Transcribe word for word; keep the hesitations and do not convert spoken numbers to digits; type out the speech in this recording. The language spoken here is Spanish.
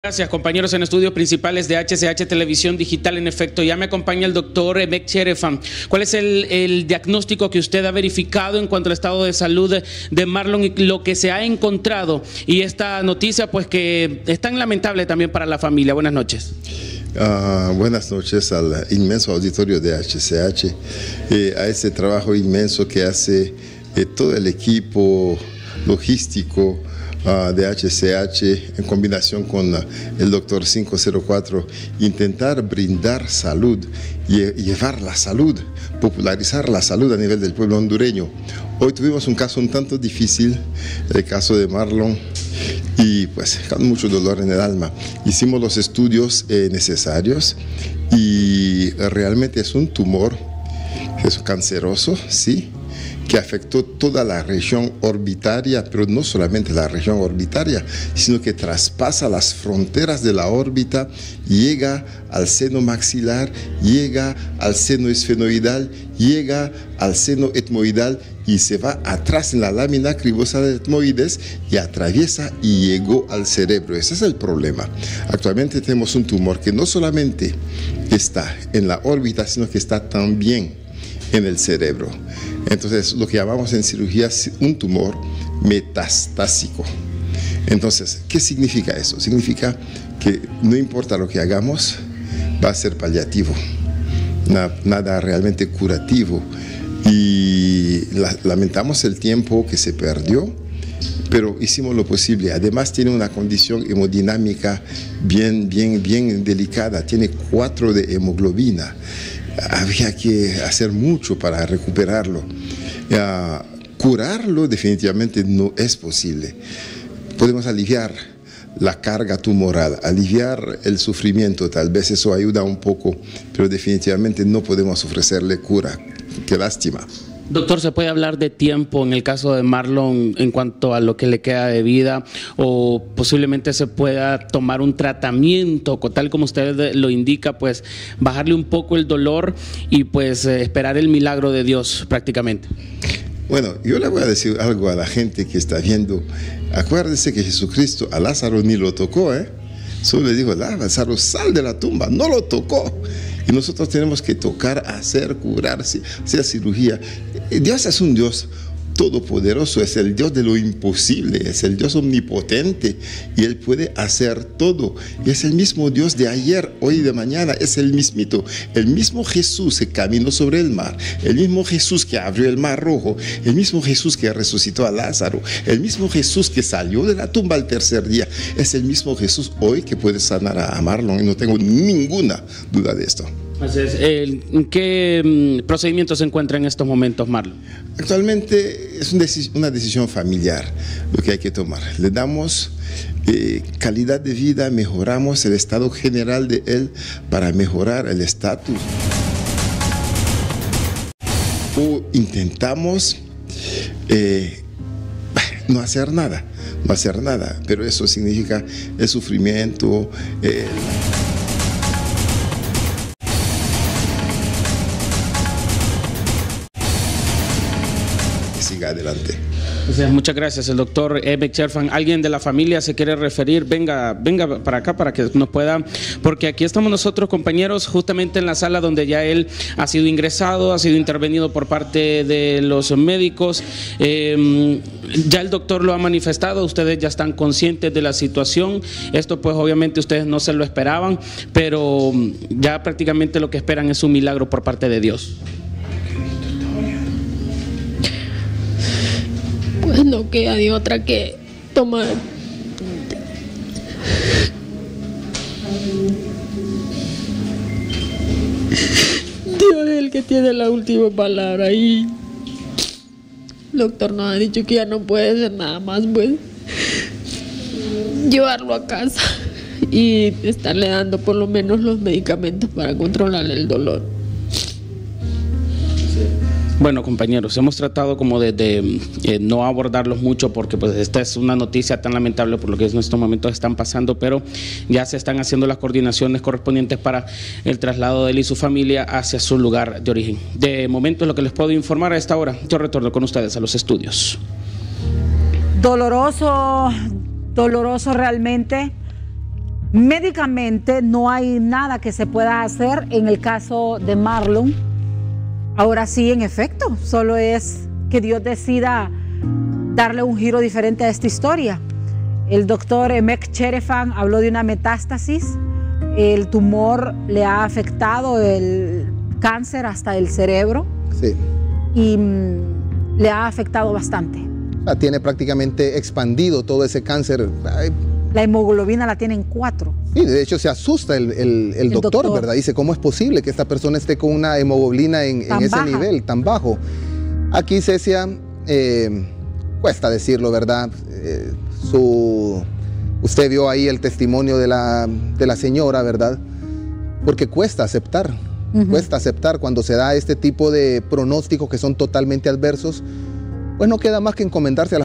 Gracias, compañeros en estudios principales de H C H Televisión Digital. En efecto, ya me acompaña el doctor Emek Cherefan. ¿Cuál es el, el diagnóstico que usted ha verificado en cuanto al estado de salud de Marlon y lo que se ha encontrado? Y esta noticia, pues, que es tan lamentable también para la familia. Buenas noches. Uh, buenas noches al inmenso auditorio de H C H, eh, a ese trabajo inmenso que hace eh, todo el equipo logístico Uh, de H C H en combinación con uh, el doctor cinco cero cuatro, intentar brindar salud y llevar la salud, popularizar la salud a nivel del pueblo hondureño. Hoy tuvimos un caso un tanto difícil, el caso de Marlon, y pues con mucho dolor en el alma. Hicimos los estudios eh, necesarios y realmente es un tumor, es canceroso, sí, que afectó toda la región orbitaria, pero no solamente la región orbitaria, sino que traspasa las fronteras de la órbita, llega al seno maxilar, llega al seno esfenoidal, llega al seno etmoidal y se va atrás en la lámina cribosa de etmoides y atraviesa y llegó al cerebro. Ese es el problema. Actualmente tenemos un tumor que no solamente está en la órbita, sino que está también en el cerebro. Entonces, lo que llamamos en cirugía un tumor metastásico. Entonces, ¿qué significa eso? Significa que no importa lo que hagamos, va a ser paliativo, nada, nada realmente curativo. Y la, lamentamos el tiempo que se perdió, pero hicimos lo posible. Además, tiene una condición hemodinámica bien, bien, bien delicada. Tiene cuatro de hemoglobina. Había que hacer mucho para recuperarlo. Uh, curarlo definitivamente no es posible. Podemos aliviar la carga tumoral, aliviar el sufrimiento, tal vez eso ayuda un poco, pero definitivamente no podemos ofrecerle cura. Qué lástima. Doctor, ¿se puede hablar de tiempo en el caso de Marlon en cuanto a lo que le queda de vida, o posiblemente se pueda tomar un tratamiento, tal como usted lo indica, pues bajarle un poco el dolor y pues esperar el milagro de Dios prácticamente? Bueno, yo le voy a decir algo a la gente que está viendo. Acuérdese que Jesucristo a Lázaro ni lo tocó, ¿eh? Solo le dijo, Lázaro, sal de la tumba, no lo tocó. Y nosotros tenemos que tocar, hacer, curar, hacer cirugía. Dios es un Dios todopoderoso, es el Dios de lo imposible, es el Dios omnipotente y Él puede hacer todo. Y es el mismo Dios de ayer, hoy y de mañana, es el mismito. El mismo Jesús que caminó sobre el mar, el mismo Jesús que abrió el mar rojo, el mismo Jesús que resucitó a Lázaro, el mismo Jesús que salió de la tumba al tercer día, es el mismo Jesús hoy que puede sanar a Marlon, y no tengo ninguna duda de esto. Entonces, ¿en qué procedimiento se encuentra en estos momentos Marlon? Actualmente es una decisión familiar lo que hay que tomar. Le damos eh, calidad de vida, mejoramos el estado general de él para mejorar el estatus. O intentamos eh, no hacer nada, no hacer nada, pero eso significa el sufrimiento, eh, siga adelante. Muchas gracias, el doctor Emek Cherefan. ¿Alguien de la familia se quiere referir? Venga, venga para acá para que nos pueda, porque aquí estamos nosotros, compañeros, justamente en la sala donde ya él ha sido ingresado, ha sido intervenido por parte de los médicos. Eh, ya el doctor lo ha manifestado, ustedes ya están conscientes de la situación. Esto pues obviamente ustedes no se lo esperaban, pero ya prácticamente lo que esperan es un milagro por parte de Dios. Pues no queda de otra que tomar. Dios es el que tiene la última palabra y el doctor nos ha dicho que ya no puede hacer nada más, pues llevarlo a casa y estarle dando por lo menos los medicamentos para controlar el dolor. Bueno, compañeros, hemos tratado como de, de eh, no abordarlos mucho porque pues esta es una noticia tan lamentable por lo que en estos momentos están pasando, pero ya se están haciendo las coordinaciones correspondientes para el traslado de él y su familia hacia su lugar de origen. De momento es lo que les puedo informar a esta hora. Yo retorno con ustedes a los estudios. Doloroso, doloroso realmente Médicamente no hay nada que se pueda hacer en el caso de Marlon. Ahora sí, en efecto, solo es que Dios decida darle un giro diferente a esta historia. El doctor Emek Cherefan habló de una metástasis. El tumor le ha afectado el cáncer hasta el cerebro. Sí. Y mm, le ha afectado bastante. O sea, tiene prácticamente expandido todo ese cáncer. Ay, la hemoglobina la tiene en cuatro. Sí, de hecho se asusta el, el, el, el doctor, doctor, ¿verdad? Dice, ¿cómo es posible que esta persona esté con una hemoglobina en, en ese baja. nivel tan bajo? Aquí, Cecia, eh, cuesta decirlo, ¿verdad? Eh, su, usted vio ahí el testimonio de la, de la señora, ¿verdad? Porque cuesta aceptar, uh-huh. cuesta aceptar cuando se da este tipo de pronósticos que son totalmente adversos, pues no queda más que encomendarse a la